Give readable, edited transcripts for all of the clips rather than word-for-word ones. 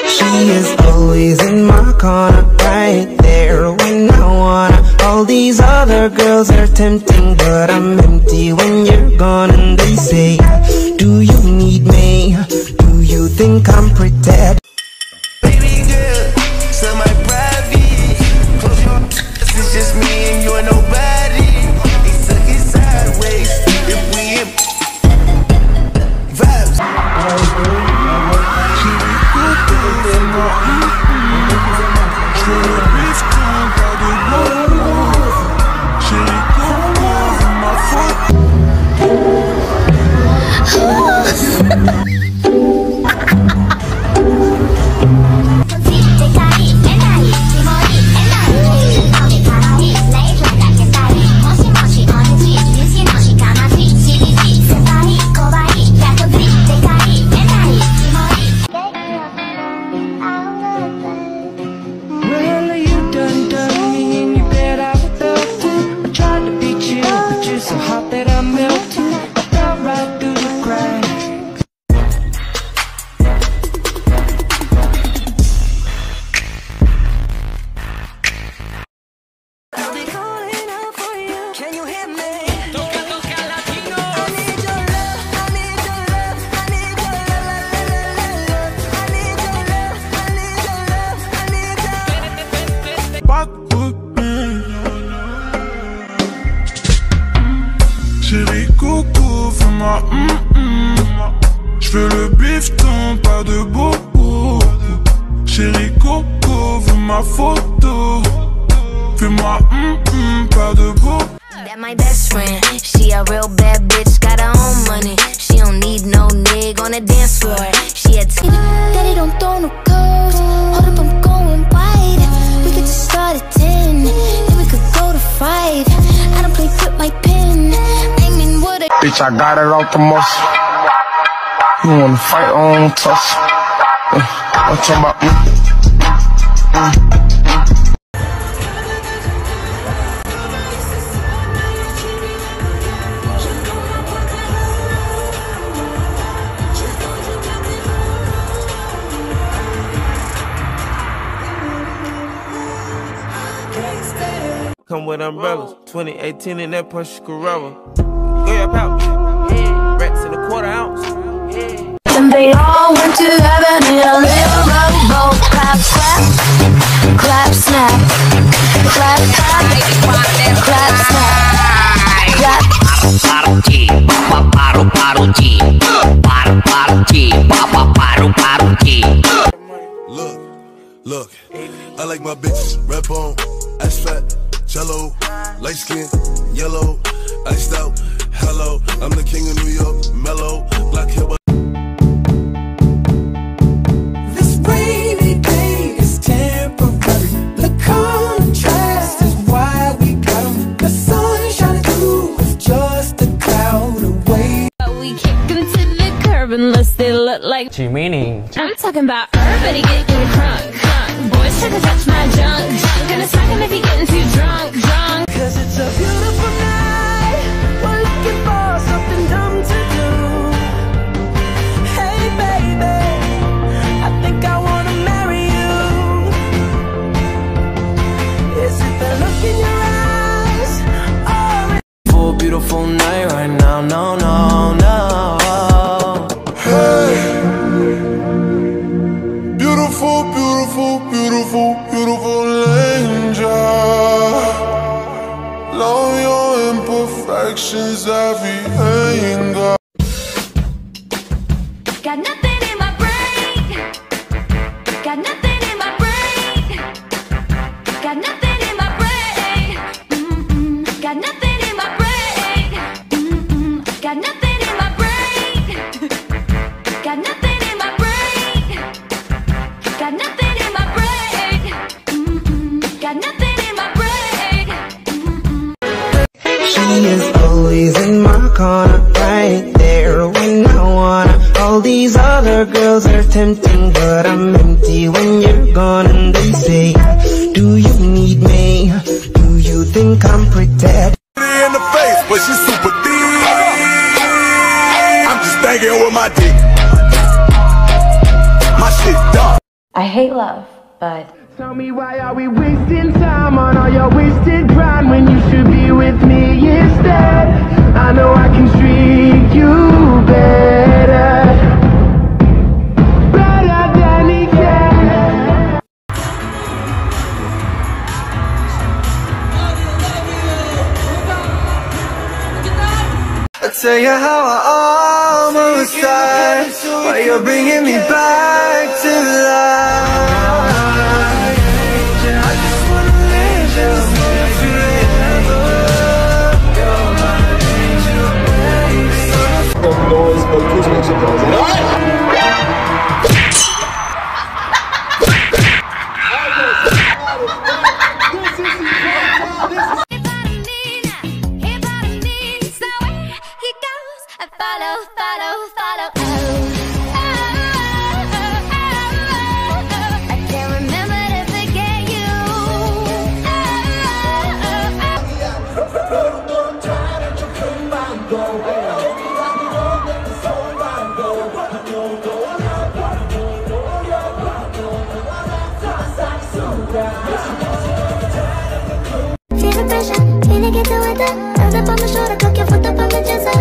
She is always in my corner, right there when I wanna. All these other girls are tempting, but I'm empty when you're gone. And they say, do you need me? Do you think I'm pretty? Baby girl, so my private. Close your eyes, it's just me and you and nobody. They suck it sideways if we in vibes. So hot that I melted, I fell right through the cracks. I'll be calling out for you. Can you hear me? Toca, toca, Latino. I need your love, I need your love, I need your love, I need your love, I need your love, I need your love. Chérie coco, fais-moi j'veux le bifton, pas de bobo. Chérie coco, veux ma photo. Fais-moi pas de beau. That my best friend, she a real bad bitch, got her own money. She don't need no nigga on the dance floor. She had Daddy don't throw no codes. Hold up, I'm going wide. We could just start at 10, then we could go to 5. I don't play with my pen. Aiming with a Bitch, I got it out the muscle. You wanna fight on tussle? I'm talking about Come with umbrellas, 2018 in that Porsche Carrera. Go your pouch, rats in a quarter ounce. And they all went to heaven in a little rowboat. Clap, clap, clap, snap. Clap, clap, clap, snap. Clap. Look, I like my bitches red bone, ass fat, jello, light skin, yellow, iced out, hello. I'm the king of New York, mellow, black hair. This rainy day is temporary. The contrast is why we got 'em. The sun shining through is just a cloud away. We kick them to the curb unless they look like Meaning. I'm talking about everybody getting crunk, crunk. Boys try to touch my junk, junk. Gonna smack him if he getting too drunk, drunk. Cause it's a beautiful night. We're looking for something dumb to do. Hey baby, I think I wanna marry you. Is it the look in your eyes? Or For a beautiful night right now, no, no, no. Hey, beautiful, beautiful, beautiful, beautiful angel. Love your imperfections, every angle. Got nothing in my brain. Got nothing in my brain. Got nothing in my brain. Got nothing in my brain. Got nothing in my brain. Got nothing in my brain. Got nothing in my brain. Got nothing in my brain. She is always in my corner, right there when I wanna. All these other girls are tempting, but I'm empty when you're gone. And they say, do you need me? Do you think I'm pretty? In the face, but she's super thick. I'm just thinking with my dick. My shit dark. I hate love, but Tell me why are we wasting time on all your wasted grind when you should be with me instead? I know I can treat you better, better than he can. I tell you how I almost died, but you're bringing me back to life. I just wanna live just forever. You're my angel, Follow, follow, follow. Oh, oh, oh, oh, I can't remember to forget you. Feel the pressure, feel it get the weather. Held up on my shoulder, took your foot up on the dresser.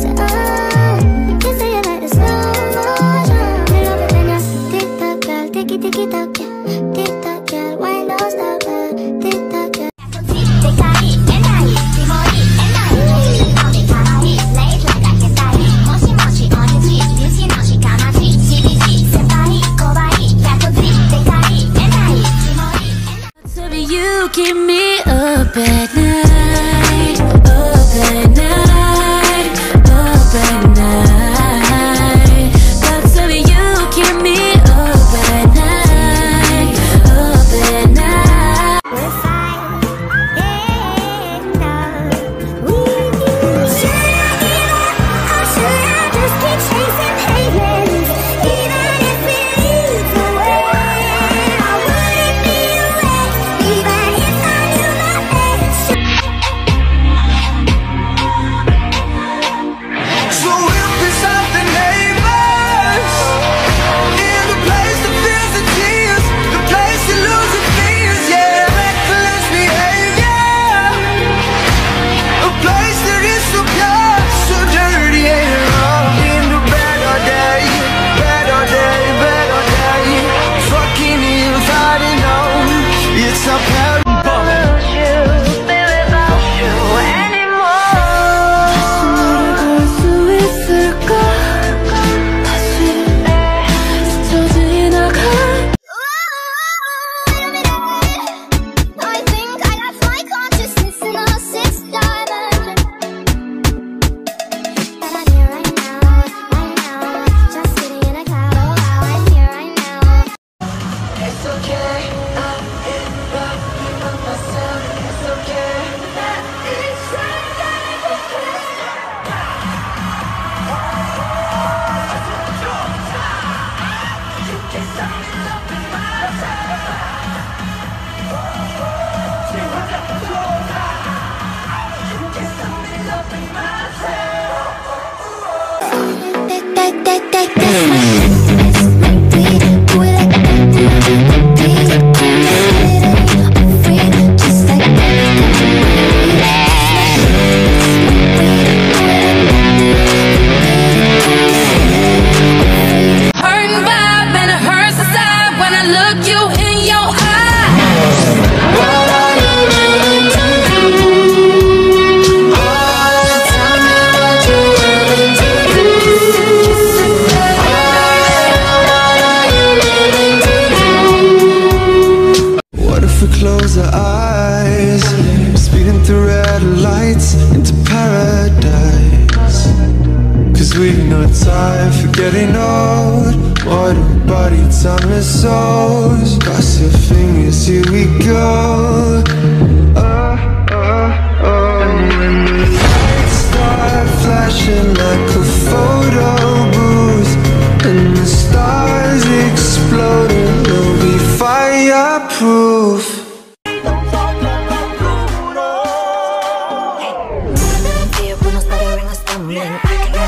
You keep me up at night, up at night, up at night. But tell me you keep me up at night, up at night. We're fine, should I give up or should I just keep chasing pavements? Even if it leads away, I wouldn't be away. Even if I knew my best. So we'll piss off the neighbors in the place that feels the tears, the place you lose your fears, yeah. Reckless behavior, a place that is so pure, so dirty and raw. Into bed all day, bed all day, bed all day. Fucking you, I don't know. It's a paradise. I think I lost my consciousness in a sixth diamond. But I'm here right now, just sitting in a cloud. Oh wow, I'm here right now. It's okay, I'm in love with myself. It's okay that it's right. You can stop me loving myself. You can stop me loving Hurting vibe and it hurts inside when I look you in your eyes. What are you living to do? Tell me what you're living to do. What are you living to do? What if we close our eyes, speeding through red lights into paradise? Cause we've no time for getting old. Water, body, timeless souls. Cross your fingers, here we go. And when the lights start flashing like a photo booth, and the stars exploding, we'll be fireproof.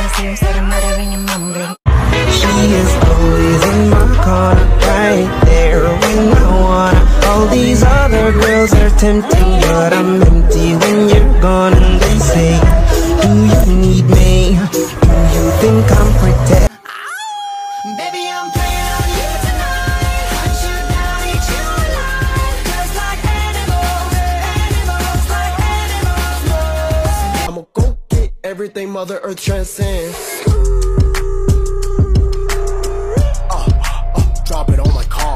She is always in my corner, right there tempting, but I'm empty when you're gone. And they say, do you need me? Do you think I'm pretend? Baby, I'm playing on you tonight. Hunt you down, eat you alive. Just like animals, animals, like animals. No. I'ma go get everything Mother Earth transcends. Drop it on my car.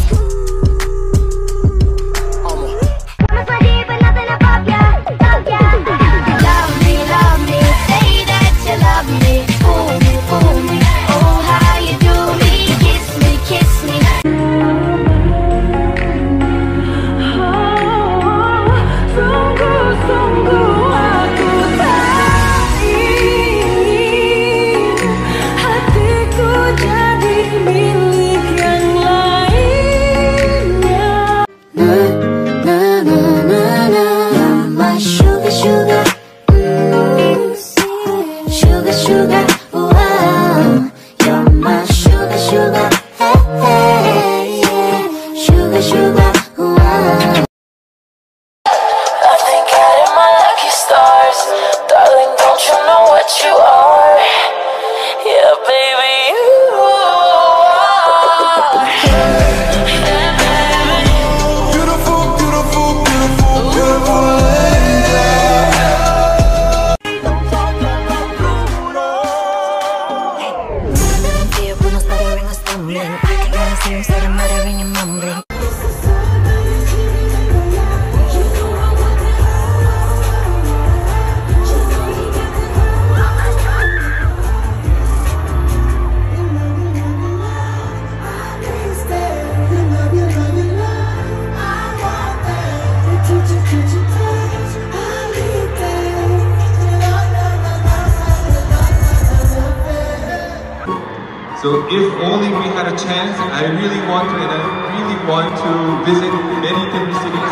So if only we had a chance, I really want to, and I really want to visit many different cities.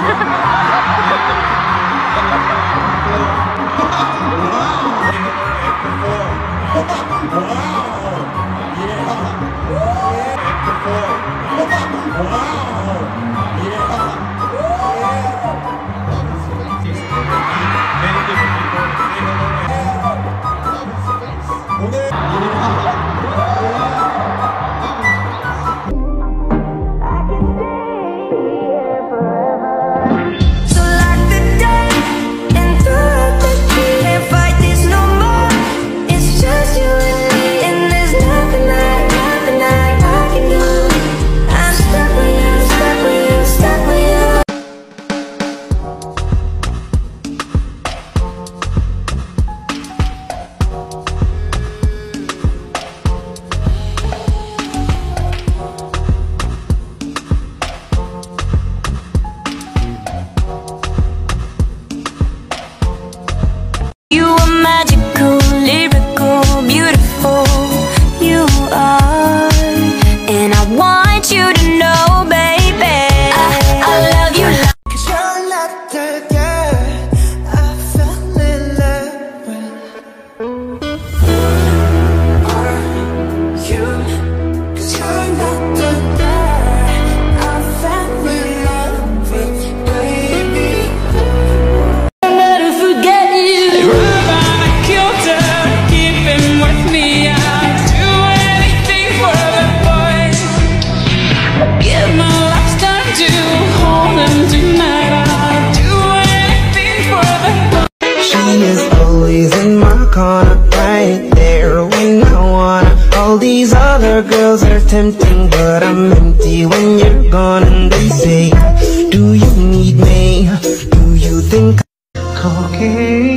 Girls are tempting, but I'm empty when you're gone. And they say, do you need me? Do you think 거기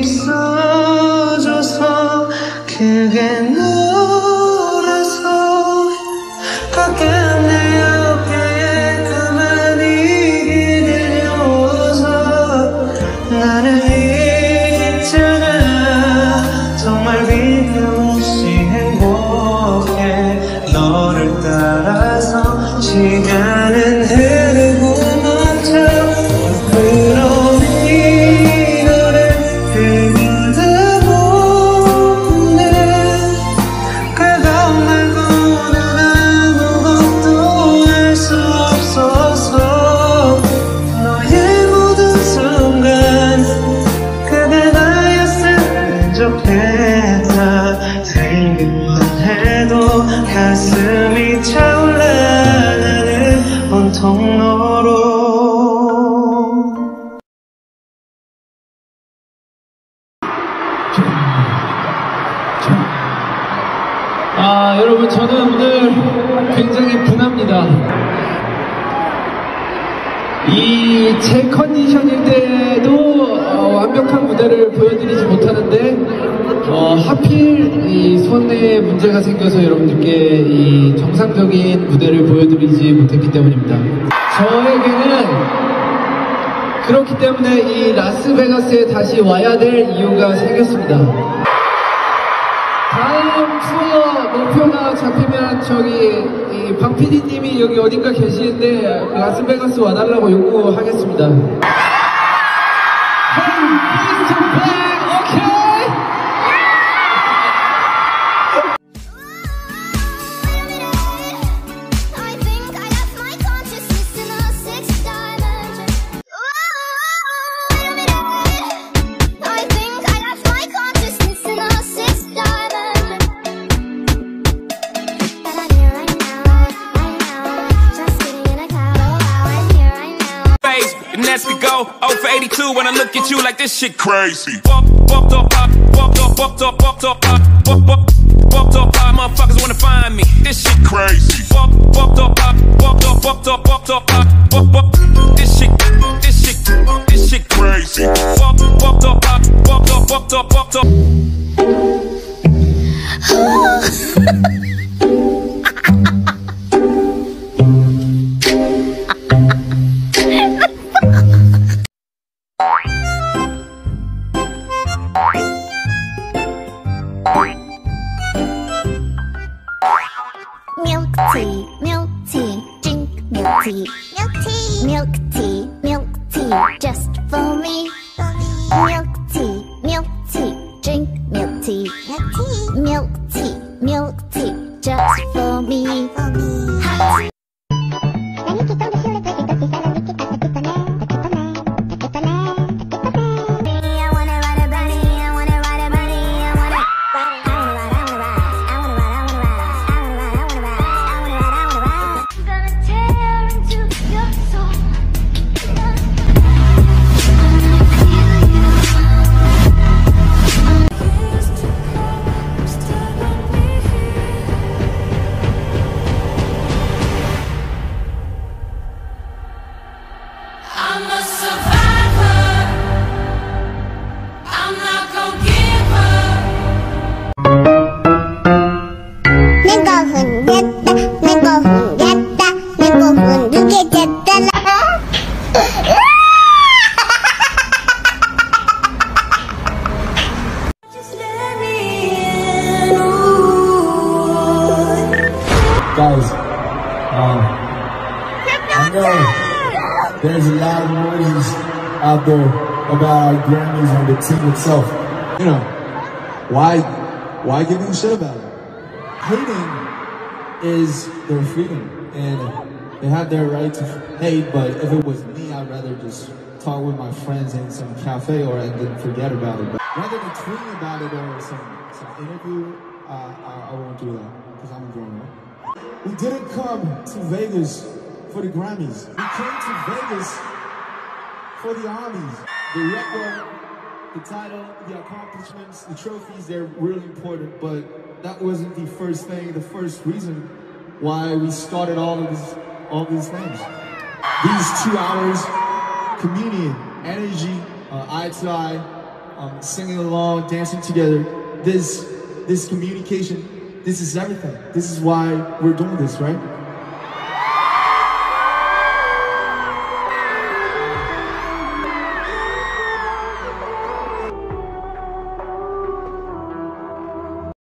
있어줘서 그게 너라서 가끔 내 어깨에 가만히 들려서 나는 있잖아 정말 비교없이 행복해 너를 따라서 시간은 흐르고 멈춰 그럼 이 노래 들으다 보네 그것 말고는 아무것도 할 수 없어서 너의 모든 굉장히 분합니다. 이 제 컨디션일 때도 완벽한 무대를 보여드리지 못하는데 하필 이 손에 문제가 생겨서 여러분들께 이 정상적인 무대를 보여드리지 못했기 때문입니다. 저에게는 그렇기 때문에 이 라스베가스에 다시 와야 될 이유가 생겼습니다. 다음 투어 목표가 잡히면 저기 이 박 PD님이 여기 어딘가 계시는데 라스베가스 와달라고 요구하겠습니다. That's to go 0 for 82 when I look at you like this shit crazy. Walked up, motherfuckers wanna find me. This shit crazy. Walked up, this shit crazy. Walked up. Milk tea, drink milk tea. Milk tea, just for me. Milk tea, drink milk tea. Milk tea, just for me. Hot. Guys, I know there's a lot of noises out there about our Grammys and the team itself. You know, why give a shit about it? Hating is their freedom, and they have their right to hate, but if it was me, I'd rather just talk with my friends in some cafe or and then forget about it. But rather than tweeting about it or some interview, I won't do that because I'm a grown up. We didn't come to Vegas for the Grammys. We came to Vegas for the armies. The record, the title, the accomplishments, the trophies, they're really important, but that wasn't the first thing, the first reason why we started all these things. These 2 hours, communion, energy, eye to eye, singing along, dancing together, this communication, this is everything. This is why we're doing this, right?